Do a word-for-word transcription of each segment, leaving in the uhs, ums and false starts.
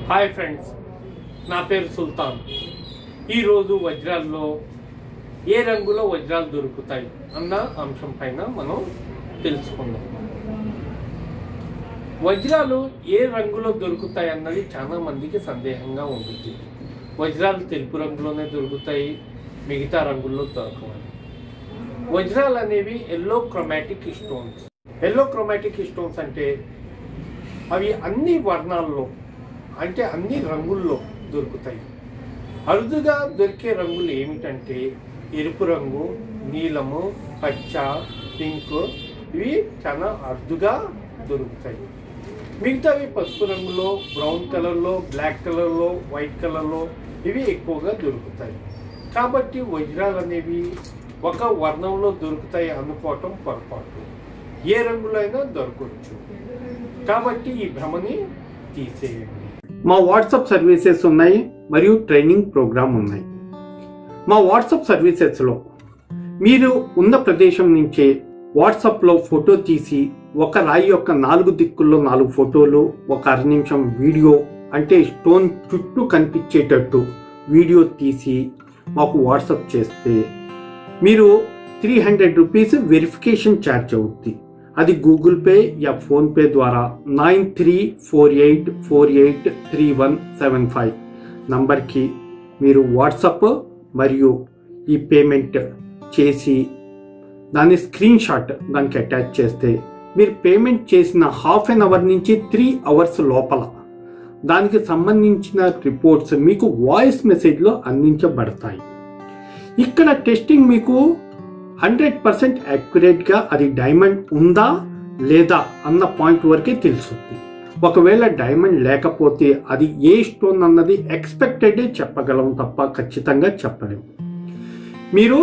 Hi friends ना पेर सुल्तान ఈ రోజు వజ్రాల్లో ఏ రంగులో వజ్రాలు దొరుకుతాయి అన్న అంశం పైన మనం తెలుసుకుందాం. వజ్రాలు ఏ రంగులో దొరుకుతాయి అన్నది చాలా మందికి సందేహంగా ఉంటుంది. వజ్రాలు తెలుపు రంగులోనే దొరుకుతాయి, మిగతా రంగుల్లో దొరకవు. వజ్రాలు అనేవి allochromatic stones. Allochromatic stones అంటే అవి అన్ని వర్ణాల్లో అంటే అన్ని రంగుల్లో దొరుకుతాయి. అరుదుగా దొరికే రంగులు ఏమిటంటే ఎరుపు రంగు, నీలము, పచ్చ, పింక్. ఇవి చాలా అరుదుగా దొరుకుతాయి. మిగతావి పసుపు రంగులో, బ్రౌన్ కలర్లో, బ్లాక్ కలర్లో, వైట్ కలర్లో ఇవి ఎక్కువగా దొరుకుతాయి. కాబట్టి వజ్రాలు అనేవి ఒక వర్ణంలో దొరుకుతాయి అనుకోవటం పొరపాటు. ఏ రంగులో అయినా దొరకవచ్చు. కాబట్టి ఈ భ్రమని తీసేయండి. మా వాట్సాప్ సర్వీసెస్ ఉన్నాయి మరియు ట్రైనింగ్ ప్రోగ్రామ్ ఉన్నాయి. మా వాట్సాప్ సర్వీసెస్లో మీరు ఉన్న ప్రదేశం నుంచే వాట్సాప్లో ఫోటో తీసి ఒక రాయి యొక్క నాలుగు దిక్కుల్లో నాలుగు ఫోటోలు, ఒక అర నిమిషం వీడియో అంటే స్టోన్ చుట్టూ కనిపించేటట్టు వీడియో తీసి మాకు వాట్సాప్ చేస్తే మీరు three hundred rupees verification charge అవుద్ది. అది గూగుల్ పే యా ఫోన్పే ద్వారా nine three four eight four eight three one seven five నంబర్కి మీరు వాట్సాప్ మరియు ఈ పేమెంట్ చేసి దాని స్క్రీన్ షాట్ దానికి అటాచ్ చేస్తే మీరు పేమెంట్ చేసిన హాఫ్ అన్ అవర్ నుంచి త్రీ అవర్స్ లోపల దానికి సంబంధించిన రిపోర్ట్స్ మీకు వాయిస్ మెసేజ్లో అందించబడతాయి. ఇక్కడ టెస్టింగ్ మీకు హండ్రెడ్ పర్సెంట్ యాక్యురేట్గా అది డైమండ్ ఉందా లేదా అన్న పాయింట్ వరకే తెలుస్తుంది. ఒకవేళ డైమండ్ లేకపోతే అది ఏ స్టోన్ అన్నది ఎక్స్పెక్టెడే చెప్పగలం తప్ప ఖచ్చితంగా చెప్పలేము. మీరు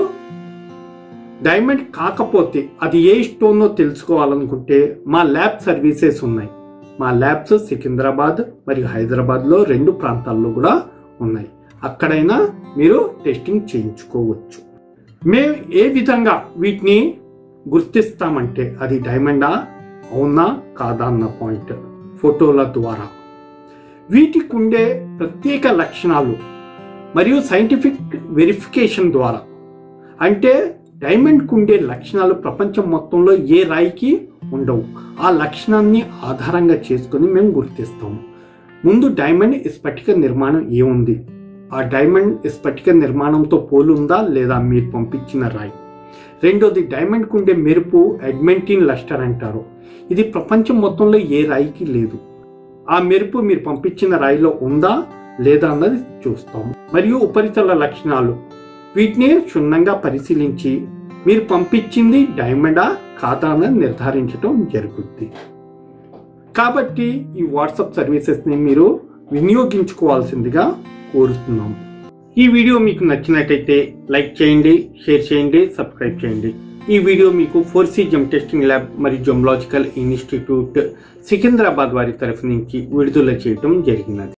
డైమండ్ కాకపోతే అది ఏ స్టోన్నో తెలుసుకోవాలనుకుంటే మా ల్యాబ్ సర్వీసెస్ ఉన్నాయి. మా ల్యాబ్స్ సికింద్రాబాద్ మరియు హైదరాబాద్లో రెండు ప్రాంతాల్లో కూడా ఉన్నాయి. అక్కడైనా మీరు టెస్టింగ్ చేయించుకోవచ్చు. మేము ఏ విధంగా వీటిని గుర్తిస్తామంటే అది డైమండా అవునా కాదా అన్న పాయింట్ ఫోటోల ద్వారా వీటికి ఉండే ప్రత్యేక లక్షణాలు మరియు సైంటిఫిక్ వెరిఫికేషన్ ద్వారా అంటే డైమండ్కి ఉండే లక్షణాలు ప్రపంచం మొత్తంలో ఏ రాయికి ఉండవు. ఆ లక్షణాన్ని ఆధారంగా చేసుకొని మేము గుర్తిస్తాము. ముందు డైమండ్ స్ఫటిక నిర్మాణం ఏముంది, ఆ డైమండ్ స్ఫటిక నిర్మాణంతో పోలుందా లేదా మీరు పంపించిన రాయి. రెండోది డైమండ్కు ఉండే మెరుపు అడ్మెంటిన్ లస్టర్ అంటారు. ఇది ప్రపంచం మొత్తంలో ఏ రాయికి లేదు. ఆ మెరుపు మీరు పంపించిన రాయిలో ఉందా లేదా అన్నది చూస్తాము. మరియు ఉపరితల లక్షణాలు వీటిని క్షుణ్ణంగా పరిశీలించి మీరు పంపించింది డైమండా కాదా అన్నది నిర్ధారించడం జరుగుద్ది. కాబట్టి ఈ వాట్సాప్ సర్వీసెస్ని మీరు వినియోగించుకోవాల్సిందిగా కోరుతున్నాం. ఈ వీడియో మీకు నచ్చినట్టయితే లైక్ చేయండి, షేర్ చేయండి, సబ్స్క్రైబ్ చేయండి. ఈ వీడియో మీకు four C gem testing lab మరియు జెమ్లాజికల్ ఇన్స్టిట్యూట్ సికింద్రాబాద్ వారి తరఫు నుంచి విడుదల చేయడం జరిగినది.